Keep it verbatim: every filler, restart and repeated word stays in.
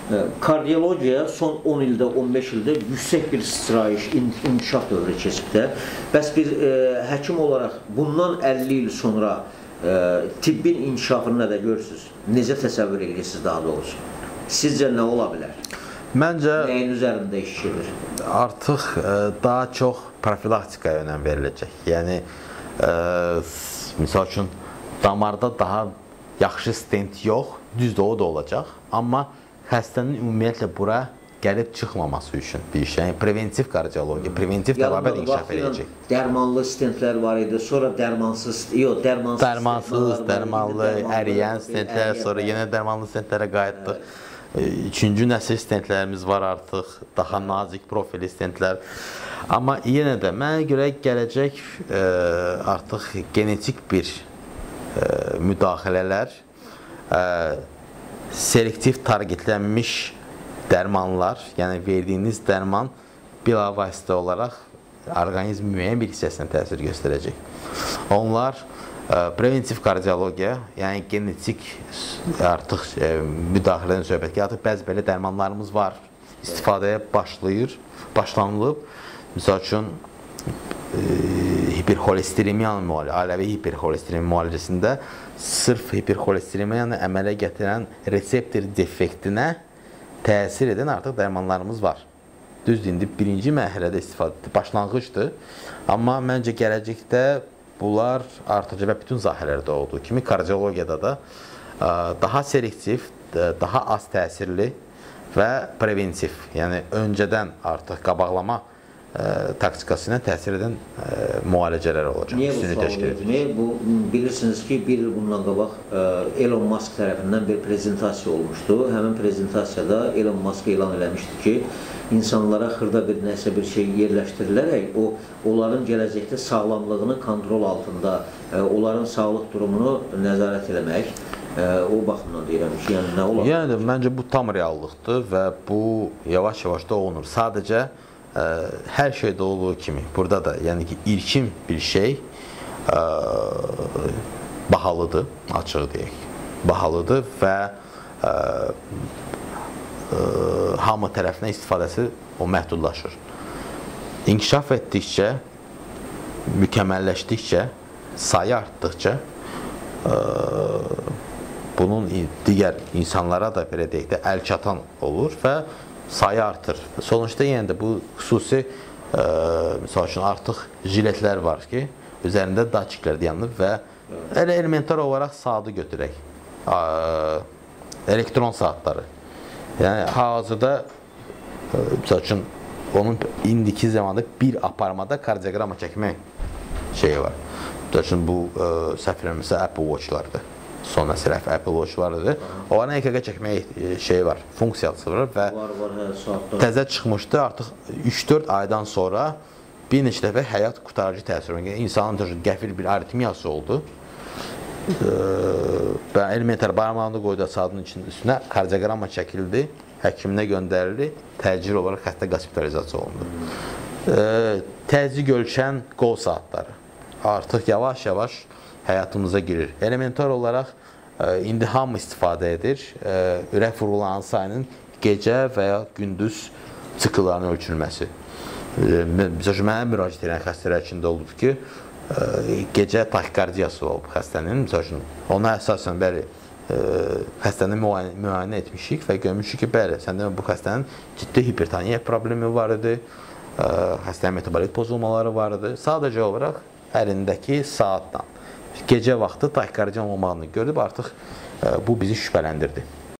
Kardiyologiya son on ildə, on beş ildə yüksək bir sıçrayış, inkişaf dövrü keçibdə. Bəs bir e, həkim olaraq bundan əlli il sonra e, tibbin inkişafını nədə görürsünüz? Necə təsəvvür edirsiniz daha doğrusu? Sizcə nə ola bilər? Məncə nəyin üzərində işləyir? Artıq e, daha çox profilaktikaya önəm veriləcək. Yəni e, misal üçün damarda daha yaxşı stent yox, düzdür o da olacaq, amma xəstənin ümumiyyətlə bura gəlib çıxmaması üçün bir şey. Yəni preventiv kardiologiya, preventiv təbabət inkişaf edəcək. Dərmanlı stentlər var idi, sonra dərmansız, yox, dərmansız, dərmansız, dərmanlı, əriyən stentlər, sonra yenə dərmanlı stentlərə qayıtdıq. Üçüncü nəsil stentlərimiz var artıq, daha nazik profili stentlər. Amma yenə də mənə görə gələcək e, artıq genetik bir e, müdaxilələr, e, selektiv targetlənmiş dərmanlar, yəni verdiyiniz dərman bilavasitə olaraq orqanizm müəyyən bir hissəsinə təsir göstərəcək. Onlar preventiv kardiologiya, yəni genetik artıq e, müdaxilədən söhbət ki, artıq bəzi belə dərmanlarımız var, istifadəyə başlayır, başlanılıb. Misal üçün e, hiperxolesteremiyanın müalicə, ailəvi hiperxolesteremiya müalicəsində sırf hiperxolesteremiyanı əmələ gətirən reseptor defektinə təsir edən artıq dərmanlarımız var. Düzdür, indi birinci mərhələdə istifadə başlanğıcdır, amma məncə gələcəkdə bunlar artacaq və bütün sahələrdə olduğu kimi kardiologiyada da daha selektiv, daha az təsirli və preventiv, yəni öncədən artıq qabaqlama taktikası ilə təsir edən müalicələr olacaq. Niyə bu sual verdim? Bu, bilirsiniz ki, bir il bundan qabaq Elon Musk tərəfindən bir prezentasiya olmuşdu. Həmin prezentasiyada Elon Musk elan eləmişdi ki, insanlara xırda bir nəsə bir şey yerləşdirilərək, o, onların gələcəkdə sağlamlığını kontrol altında, onların sağlıq durumunu nəzarət eləmək, o baxımdan deyirəm ki, yəni nə olar? Yəni, məncə bu tam reallıqdır və bu yavaş-yavaş da olunur. Sadəcə, hər şeydə olduğu kimi, burada da, yəni ki, ilkin bir şey ə, bahalıdır, açıq deyək, bahalıdır və ə, ə, hamı tərəfindən istifadəsi o məhdudlaşır. İnkişaf etdikcə, mükəmməlləşdikcə, sayı artdıqca, ə, bunun digər insanlara da belə deyək də əl çatan olur və sayı artır. Sonuçta yenə də bu xüsusi e, misal üçün artıq jiletlər var ki, üzərində daçiklər dayanıb və elə elementar olaraq saatı götürək. E, elektron saatları. Yəni hazırda e, misal üçün onun indiki zamanda bir aparmada kardioqrama çəkmək şeyi var. Misal üçün bu e, səhv eləmirəmsə Apple Watch-lardır. Son nəsil Apple Watch-larıdır. Onların E K G çəkmək şey var, funksiyası var və var, var, hə, təzə çıxmışdı. Artıq üç dörd aydan sonra bir neçə dəfə həyat qurtarıcı təsir oldu. İnsanın qəfil bir aritmiyası oldu. Və elementar barmağını qoydu saatın üstünə, kardioqrama çəkildi, həkiminə göndərildi, təcili olaraq xəstə hospitalizasiya olundu. Təzyiq ölçən qol saatları artıq yavaş-yavaş həyatımıza girir. Elementar olaraq indi hamı istifadə edir. Ürək vurğularının sayının gecə və ya gündüz sıqılarının ölçülməsi. Məsələn, mənə müraciət edən xəstələr içində olub ki, gecə takikardiyası olub xəstənin. Məsələn, ona əsasən bəli, xəstəni müayinə etmişik və görmüşük ki, bəli, səndə bu xəstənin ciddi hipertoniya problemi var idi, xəstənin metabolik pozulmaları var idi. Sadəcə olaraq əlindəki saatdan gecə vaxtı takikardiya olmağını görüb, artıq bu bizi şübhələndirdi.